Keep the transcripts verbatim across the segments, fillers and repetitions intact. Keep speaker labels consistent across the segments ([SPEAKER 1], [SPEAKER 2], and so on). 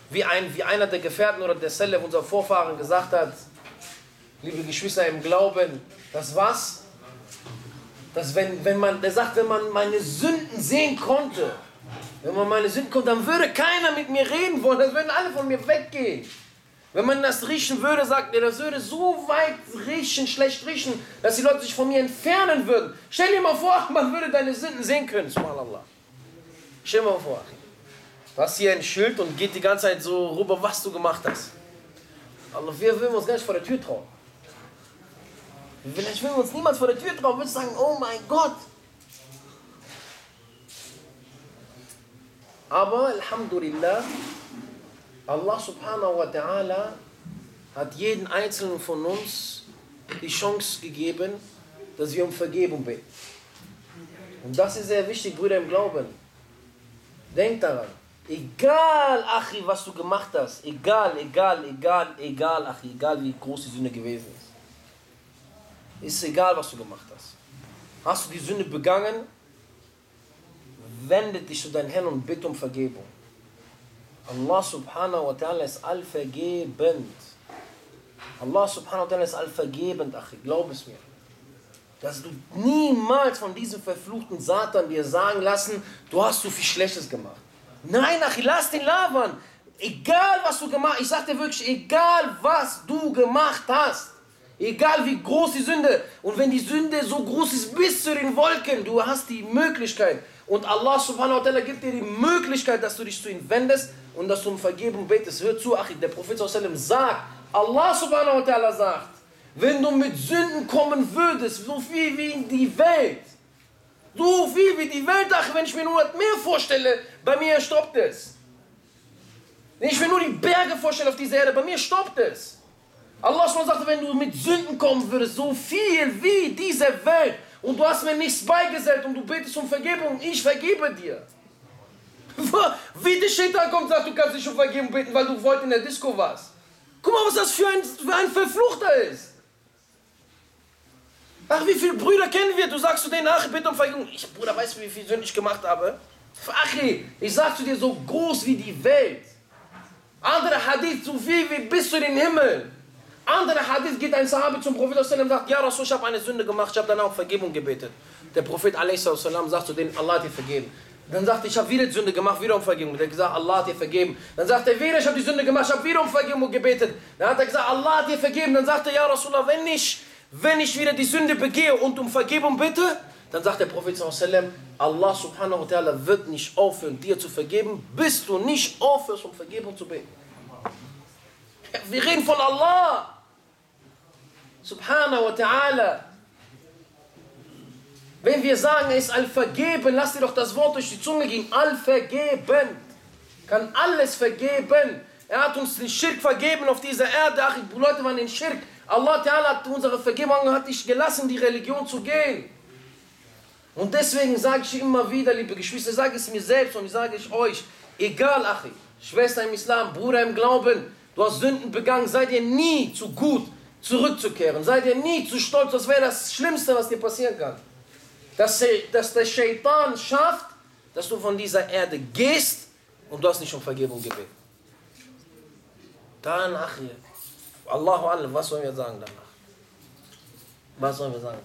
[SPEAKER 1] Wie, ein, wie einer der Gefährten oder der Salaf, unser Vorfahren, gesagt hat, liebe Geschwister im Glauben, das was? Dass wenn, wenn man, der sagt, wenn man meine Sünden sehen konnte, wenn man meine Sünden konnte, dann würde keiner mit mir reden wollen, dann würden alle von mir weggehen. Wenn man das riechen würde, sagt er, das würde so weit riechen, schlecht riechen, dass die Leute sich von mir entfernen würden. Stell dir mal vor, man würde deine Sünden sehen können, subhanallah. Stell dir mal vor, du hast hier ein Schild und geht die ganze Zeit so rüber, was du gemacht hast. Allah, wir würden uns gar nicht vor der Tür trauen. Vielleicht würden wir uns niemals vor der Tür trauen, würden sagen, oh mein Gott. Aber, Alhamdulillah, Allah subhanahu wa ta'ala hat jeden einzelnen von uns die Chance gegeben, dass wir um Vergebung beten. Und das ist sehr wichtig, Brüder im Glauben. Denk daran. Egal, Achi, was du gemacht hast. Egal, egal, egal, egal, Achi. Egal, wie groß die Sünde gewesen ist. Ist egal, was du gemacht hast. Hast du die Sünde begangen? Wende dich zu deinem Herrn und bitte um Vergebung. Allah subhanahu wa ta'ala ist allvergebend. Allah subhanahu wa ta'ala ist allvergebend, Achi, glaub es mir. Dass du niemals von diesem verfluchten Satan dir sagen lassen, du hast so viel Schlechtes gemacht. Nein, Achi, lass den labern. Egal, was du gemacht hast, ich sag dir wirklich, egal, was du gemacht hast, egal wie groß die Sünde, und wenn die Sünde so groß ist bis zu den Wolken, du hast die Möglichkeit, und Allah subhanahu wa ta'ala gibt dir die Möglichkeit, dass du dich zu ihm wendest und dass du um Vergebung betest. Hör zu, Achi, der Prophet sallallahu alaihi wasallam sagt, Allah subhanahu wa ta'ala sagt, wenn du mit Sünden kommen würdest, so viel wie in die Welt, so viel wie die Welt, Achi, wenn ich mir nur das Meer vorstelle, bei mir stoppt es. Wenn ich mir nur die Berge vorstelle auf dieser Erde, bei mir stoppt es. Allah sagt, wenn du mit Sünden kommen würdest, so viel wie diese Welt, und du hast mir nichts beigesellt und du betest um Vergebung, ich vergebe dir. Wie der Shaitan kommt und sagt, du kannst nicht um Vergebung beten, weil du heute in der Disco warst. Guck mal, was das für ein, für ein Verfluchter ist. Ach, wie viele Brüder kennen wir? Du sagst zu denen, ach, bitte um Vergebung. Ich, Bruder, weißt du, wie viel Sünden ich gemacht habe? Achi, ich sag zu dir, so groß wie die Welt. Andere Hadith, so viel wie bis zu den Himmel. Andere Hadith geht ein Sahabi zum Prophet und sagt, ja Rasul, ich habe eine Sünde gemacht, ich habe dann auch Vergebung gebetet. Der Prophet sagt zu denen, Allah hat dir vergeben. Dann sagt er, ich habe wieder die Sünde gemacht, wieder um Vergebung. Der hat gesagt, Allah hat dir vergeben. Dann sagt er wieder, ich habe die Sünde gemacht, ich habe wieder um Vergebung gebetet. Dann hat er gesagt, Allah hat dir vergeben. Dann sagt er, ja Rasulullah, wenn ich, wenn ich wieder die Sünde begehe und um Vergebung bitte, dann sagt der Prophet Allah subhanahu wa ta'ala wird nicht aufhören, dir zu vergeben, bis du nicht aufhörst, um Vergebung zu beten. Wir reden von Allah subhanahu wa ta'ala. Wenn wir sagen, er ist all-vergeben, lass dir doch das Wort durch die Zunge gehen. All-vergeben. Kann alles vergeben. Er hat uns den Schirk vergeben auf dieser Erde. Ach, die Leute waren in Schirk. Allah Ta'ala hat unsere Vergebung, hat dich gelassen, die Religion zu gehen. Und deswegen sage ich immer wieder, liebe Geschwister, ich sage es mir selbst und ich sage es euch, egal, Achi, Schwester im Islam, Bruder im Glauben, du hast Sünden begangen, sei dir nie zu gut, zurückzukehren. Sei dir nie zu stolz, das wäre das Schlimmste, was dir passieren kann. Dass, dass der Shaitan schafft, dass du von dieser Erde gehst und du hast nicht um Vergebung gebeten. Dann, ach, Allahu Allam, was sollen wir sagen danach? Was sollen wir sagen?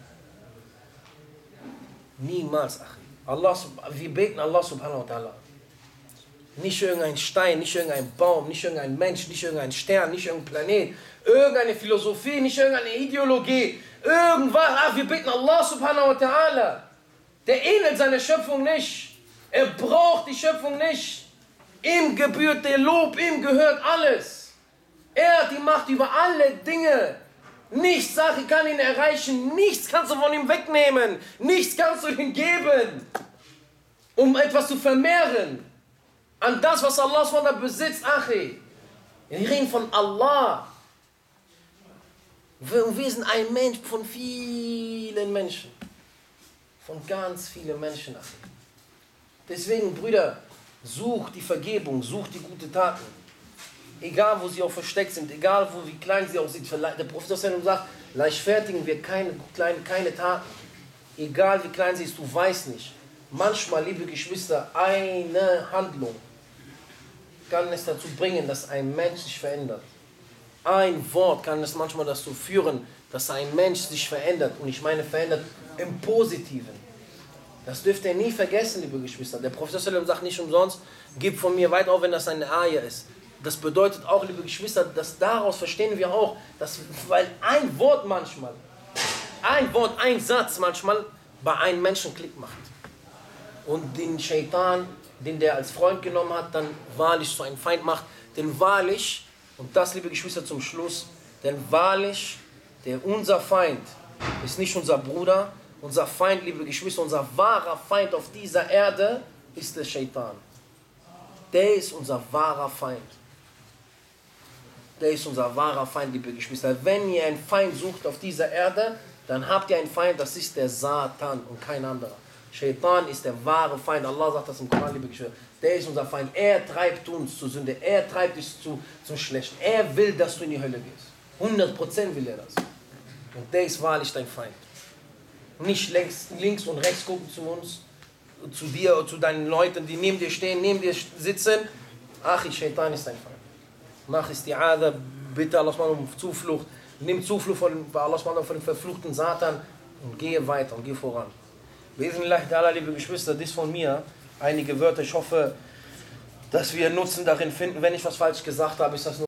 [SPEAKER 1] Niemals, ach. Allah, wir beten Allah subhanahu wa ta'ala. Nicht irgendein Stein, nicht irgendein Baum, nicht irgendein Mensch, nicht irgendein Stern, nicht irgendein Planet, irgendeine Philosophie, nicht irgendeine Ideologie, irgendwas. Ach, wir beten Allah subhanahu wa ta'ala. Der ähnelt seiner Schöpfung nicht. Er braucht die Schöpfung nicht. Ihm gebührt der Lob, ihm gehört alles. Er hat die Macht über alle Dinge. Nichts, Sache kann ihn erreichen, nichts kannst du von ihm wegnehmen, nichts kannst du ihm geben, um etwas zu vermehren. An das, was Allah subhanahu wa ta'ala besitzt, Achi. Wir reden von Allah. Wir, wir sind ein Mensch von vielen Menschen. Von ganz vielen Menschen, Achi. Deswegen, Brüder, such die Vergebung, such die guten Taten. Egal, wo sie auch versteckt sind, egal, wo, wie klein sie auch sind. Der Prophet sagt, leichtfertigen wir keine, kleine, keine Taten. Egal, wie klein sie ist, du weißt nicht. Manchmal, liebe Geschwister, eine Handlung kann es dazu bringen, dass ein Mensch sich verändert. Ein Wort kann es manchmal dazu führen, dass ein Mensch sich verändert. Und ich meine verändert im Positiven. Das dürft ihr nie vergessen, liebe Geschwister. Der Prophet sagt nicht umsonst, gib von mir weit auf, wenn das eine Ayah ist. Das bedeutet auch, liebe Geschwister, dass daraus verstehen wir auch, dass, weil ein Wort manchmal, ein Wort, ein Satz manchmal bei einem Menschen Klick macht. Und den Shaitan, den der als Freund genommen hat, dann wahrlich zu einem Feind macht. Denn wahrlich, und das, liebe Geschwister, zum Schluss, denn wahrlich, der unser Feind ist nicht unser Bruder, unser Feind, liebe Geschwister, unser wahrer Feind auf dieser Erde ist der Shaitan. Der ist unser wahrer Feind. Der ist unser wahrer Feind, liebe Geschwister. Wenn ihr einen Feind sucht auf dieser Erde, dann habt ihr einen Feind, das ist der Satan und kein anderer. Shaitan ist der wahre Feind. Allah sagt das im Koran, liebe Geschwister. Der ist unser Feind. Er treibt uns zur Sünde. Er treibt dich zu, zum Schlechten. Er will, dass du in die Hölle gehst. hundert Prozent will er das. Und der ist wahrlich dein Feind. Nicht links, links und rechts gucken zu uns, zu dir oder zu deinen Leuten, die neben dir stehen, neben dir sitzen. Ach, Shaitan ist dein Feind. Mach Isti'adha, bitte Allah um Zuflucht. Nimm Zuflucht von, bei Allah von dem verfluchten Satan und gehe weiter und gehe voran. Bismillah, liebe Geschwister, dies von mir. Einige Wörter, ich hoffe, dass wir Nutzen darin finden. Wenn ich was falsch gesagt habe, ist das nur